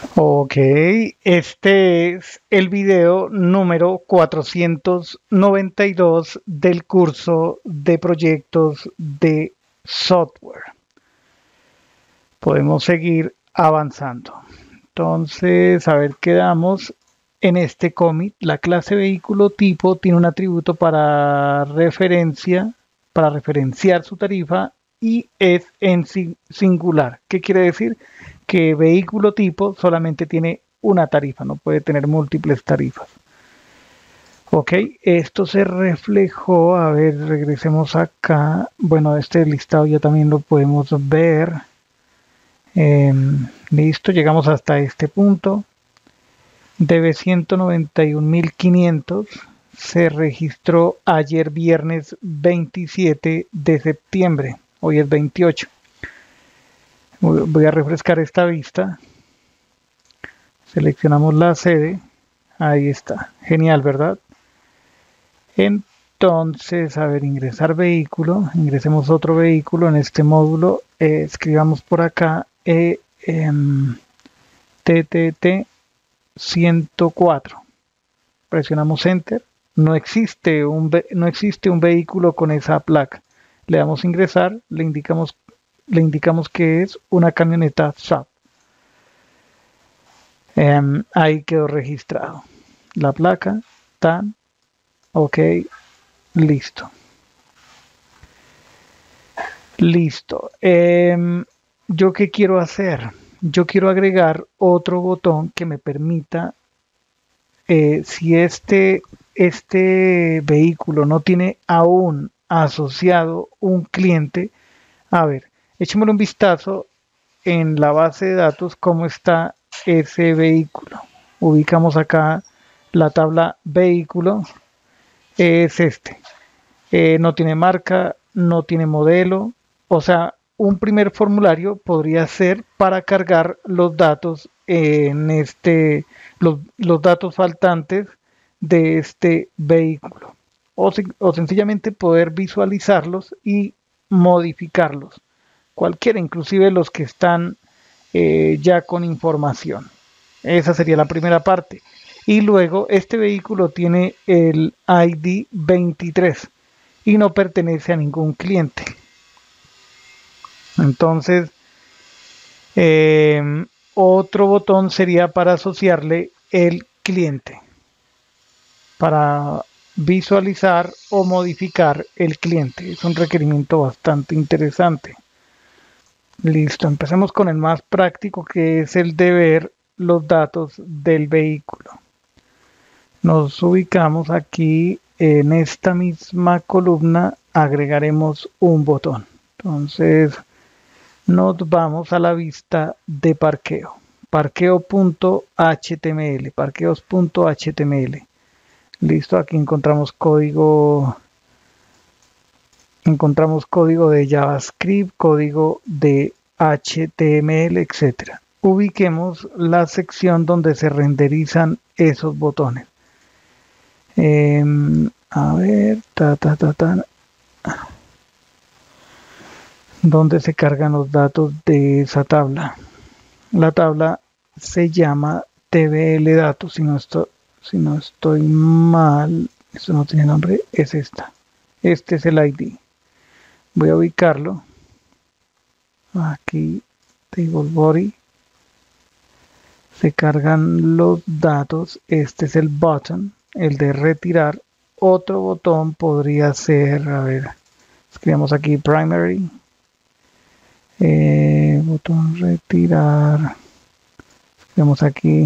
Ok, este es el video número 492 del curso de proyectos de software. Podemos seguir avanzando. Entonces, a ver, quedamos en este commit. La clase vehículo tipo tiene un atributo para referenciar su tarifa y es en singular. ¿Qué quiere decir? Que vehículo tipo solamente tiene una tarifa, no puede tener múltiples tarifas. Ok, esto se reflejó, a ver, regresemos acá. Bueno, este listado ya también lo podemos ver. Listo, llegamos hasta este punto. Debe 191.500. Se registró ayer viernes 27 de septiembre. Hoy es 28. Voy a refrescar esta vista. Seleccionamos la sede. Ahí está. Genial, ¿verdad? Entonces, a ver, ingresar vehículo. Ingresemos otro vehículo en este módulo. Escribamos por acá TTT 104. Presionamos Enter. No existe un vehículo con esa placa. Le damos ingresar, le indicamos que es una camioneta SAP. Ahí quedó registrado. La placa, tan, ok, listo. Listo. ¿Yo qué quiero hacer? Yo quiero agregar otro botón que me permita, si este vehículo no tiene aún asociado un cliente, a ver, echémosle un vistazo en la base de datos cómo está ese vehículo. Ubicamos acá la tabla vehículo, es este. No tiene marca, no tiene modelo, o sea, un primer formulario podría ser para cargar los datos los datos faltantes de este vehículo o sencillamente poder visualizarlos y modificarlos, cualquiera, inclusive los que están ya con información. Esa sería la primera parte. Y luego este vehículo tiene el ID 23 y no pertenece a ningún cliente. Entonces, otro botón sería para asociarle el cliente, para visualizar o modificar el cliente. Es un requerimiento bastante interesante. Listo, empecemos con el más práctico, que es el de ver los datos del vehículo. Nos ubicamos aquí en esta misma columna, agregaremos un botón. Entonces nos vamos a la vista de parqueo, parqueo.html, parqueos.html. Listo, aquí encontramos código de JavaScript, código de HTML, etcétera. Ubiquemos la sección donde se renderizan esos botones. A ver, ¿dónde se cargan los datos de esa tabla? La tabla se llama TBL datos, si no estoy mal, esto no tiene nombre, es esta. Este es el ID. Voy a ubicarlo. Aquí, table body. Se cargan los datos. Este es el button, el de retirar. Otro botón podría ser, a ver, escribimos aquí primary. Botón retirar. Escribimos aquí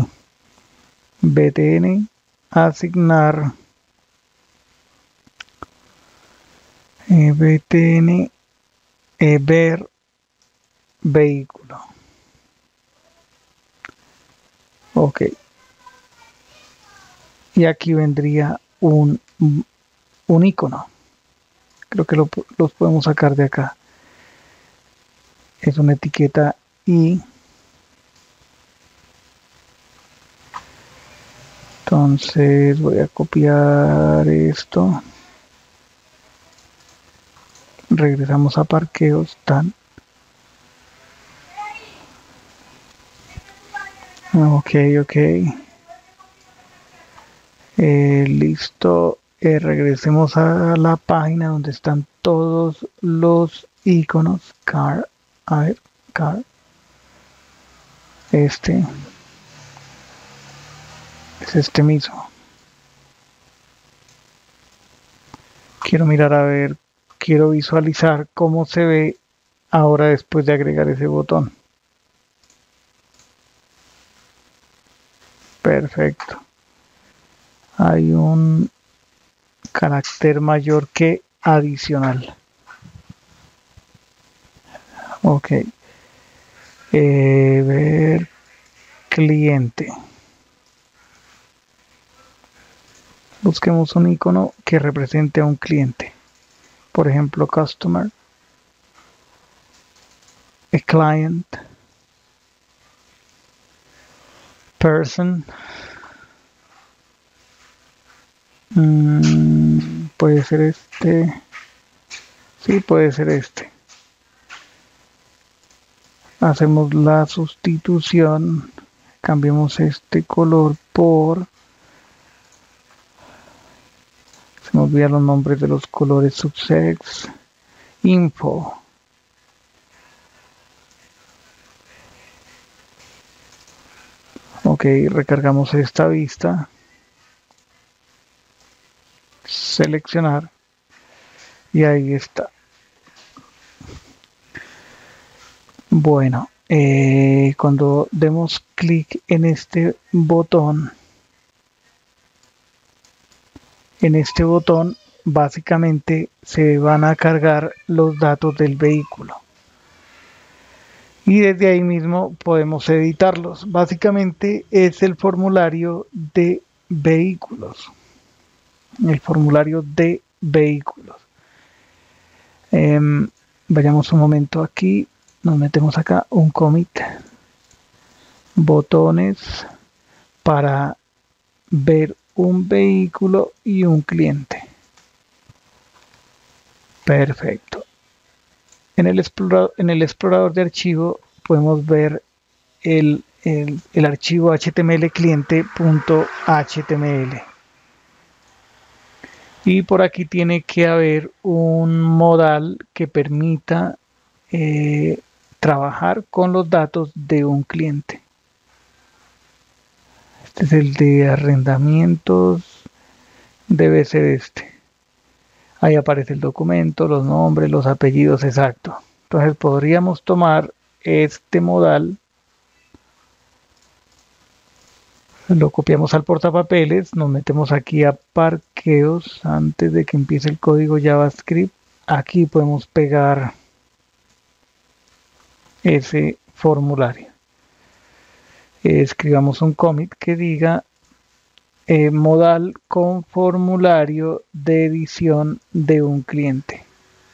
btn, asignar. btn, ver vehículo. Ok. Y aquí vendría un icono. Creo que los podemos sacar de acá. Es una etiqueta y entonces voy a copiar esto. Regresamos a parqueos, tan. Ok, ok. Listo. Regresemos a la página donde están todos los iconos. Car, air, car. Este es este mismo. Quiero mirar a ver, quiero visualizar cómo se ve ahora después de agregar ese botón. Perfecto. Hay un carácter mayor que adicional. Ok. Ver cliente. Busquemos un icono que represente a un cliente. Por ejemplo, customer, a client, person. Puede ser este. Sí, puede ser este. Hacemos la sustitución. Cambiemos este color por... Se me olvidan los nombres de los colores. Subtext, info. Ok, recargamos esta vista. Seleccionar. Y ahí está. Bueno, cuando demos clic en este botón, básicamente se van a cargar los datos del vehículo. Y desde ahí mismo podemos editarlos. Básicamente es el formulario de vehículos. El formulario de vehículos. Vayamos un momento aquí. Nos metemos acá un commit. Botones para ver un vehículo y un cliente. Perfecto. En el explorador de archivo podemos ver el archivo HTML cliente.html. Y por aquí tiene que haber un modal que permita trabajar con los datos de un cliente. Este es el de arrendamientos. Debe ser este. Ahí aparece el documento, los nombres, los apellidos exactos. Entonces podríamos tomar este modal, lo copiamos al portapapeles, nos metemos aquí a parqueos antes de que empiece el código JavaScript. Aquí podemos pegar ese formulario. Escribamos un commit que diga modal con formulario de edición de un cliente.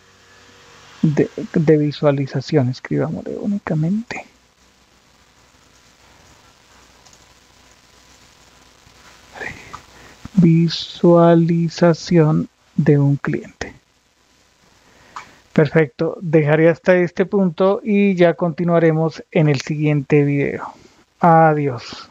De visualización, escribámosle únicamente. Visualización de un cliente. Perfecto, dejaré hasta este punto y ya continuaremos en el siguiente video. Adiós.